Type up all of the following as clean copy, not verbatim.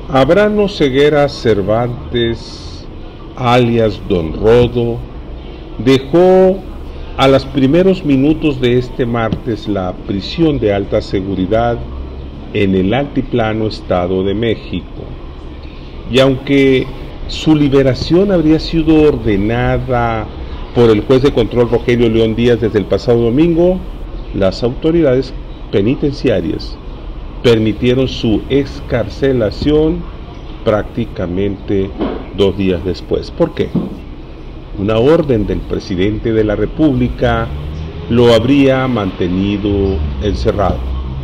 Abraham Ceguera Cervantes, alias Don Rodo, dejó a los primeros minutos de este martes la prisión de alta seguridad en el altiplano Estado de México. Y aunque su liberación habría sido ordenada por el juez de control Rogelio León Díaz desde el pasado domingo, las autoridades penitenciarias permitieron su excarcelación prácticamente 2 días después. ¿Por qué? Una orden del presidente de la República lo habría mantenido encerrado.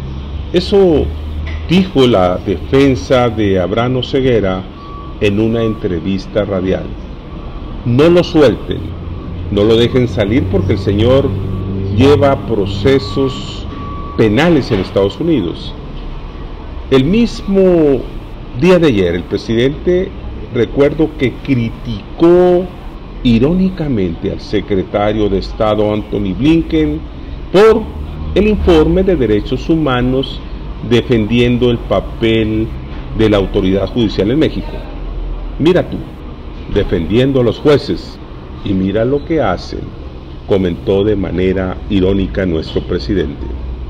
Eso dijo la defensa de Abraham Ceguera en una entrevista radial. No lo suelten, no lo dejen salir porque el señor lleva procesos penales en Estados Unidos. El mismo día de ayer, el presidente, recuerdo que criticó irónicamente al secretario de Estado Antony Blinken por el informe de derechos humanos defendiendo el papel de la autoridad judicial en México. Mira tú, defendiendo a los jueces, y mira lo que hacen, comentó de manera irónica nuestro presidente.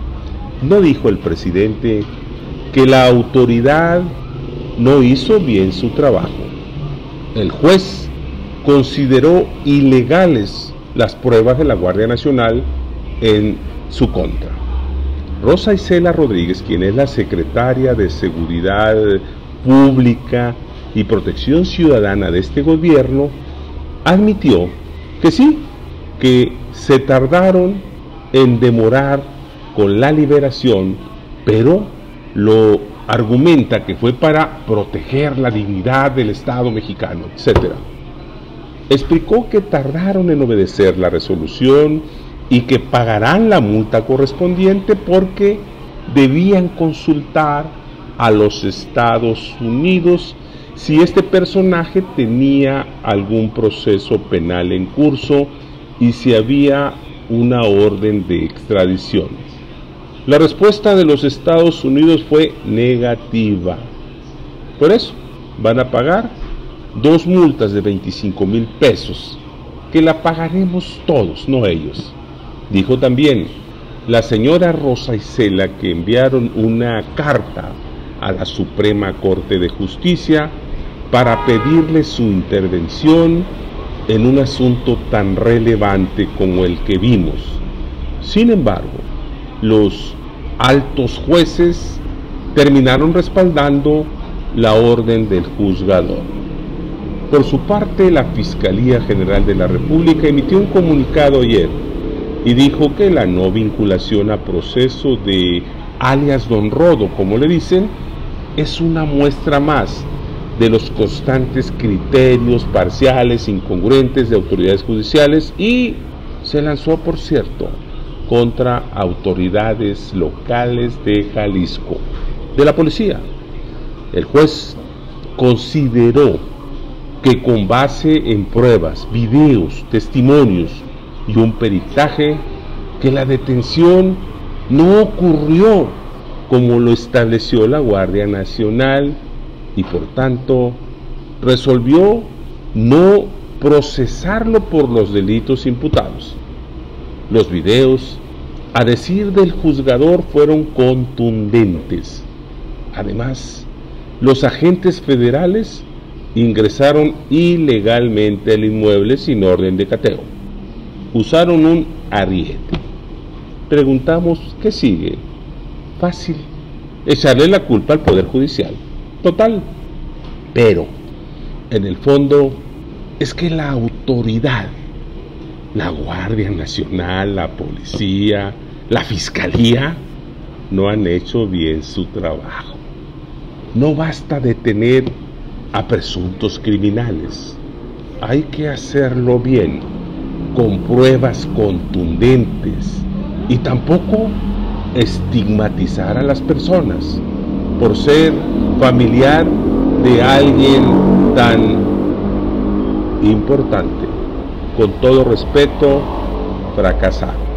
¿No dijo el presidente que la autoridad no hizo bien su trabajo? El juez consideró ilegales las pruebas de la Guardia Nacional en su contra. Rosa Isela Rodríguez, quien es la secretaria de Seguridad Pública y Protección Ciudadana de este gobierno, admitió que sí, que se tardaron en demorar con la liberación, pero lo argumenta que fue para proteger la dignidad del Estado mexicano, etc. Explicó que tardaron en obedecer la resolución y que pagarán la multa correspondiente porque debían consultar a los Estados Unidos si este personaje tenía algún proceso penal en curso y si había una orden de extradición. La respuesta de los Estados Unidos fue negativa. Por eso van a pagar 2 multas de 25,000 pesos, que la pagaremos todos, no ellos. Dijo también la señora Rosa Isela que enviaron una carta a la Suprema Corte de Justicia para pedirle su intervención en un asunto tan relevante como el que vimos. Sin embargo, los altos jueces terminaron respaldando la orden del juzgador. Por su parte, la Fiscalía General de la República emitió un comunicado ayer y dijo que la no vinculación a proceso de alias Don Rodo, como le dicen, es una muestra más de los constantes criterios parciales, incongruentes de autoridades judiciales, y se lanzó, por cierto, contra autoridades locales de Jalisco, de la policía. El juez consideró que con base en pruebas, videos, testimonios y un peritaje, que la detención no ocurrió como lo estableció la Guardia Nacional y por tanto resolvió no procesarlo por los delitos imputados. Los videos, a decir del juzgador, fueron contundentes. Además, los agentes federales ingresaron ilegalmente al inmueble sin orden de cateo. Usaron un ariete. Preguntamos, ¿qué sigue? Fácil, echarle la culpa al Poder Judicial. Total. Pero, en el fondo, es que la autoridad, la Guardia Nacional, la policía, la Fiscalía, no han hecho bien su trabajo. No basta detener a presuntos criminales. Hay que hacerlo bien, con pruebas contundentes, y tampoco estigmatizar a las personas por ser familiar de alguien tan importante. Con todo respeto, fracasaron.